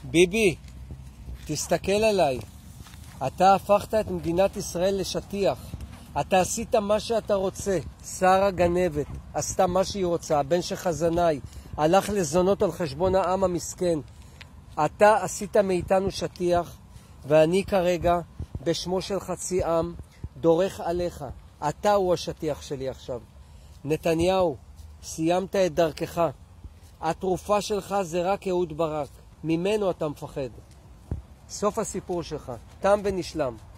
ביבי, תסתכל עליי. אתה הפכת את מדינת ישראל לשטיח. אתה עשית מה שאתה רוצה. שרה גנבת, עשתה מה שהיא רוצה. הבן שחזנאי הלך לזונות על חשבון העם המסכן. אתה עשית מאיתנו שטיח, ואני כרגע, בשמו של חצי עם, דורך עליך. אתה הוא השטיח שלי עכשיו. נתניהו, סיימת את דרכך. התרופה שלך זה רק אהוד ברק. ממנו אתה מפחד. סוף הסיפור שלך. תם ונשלם.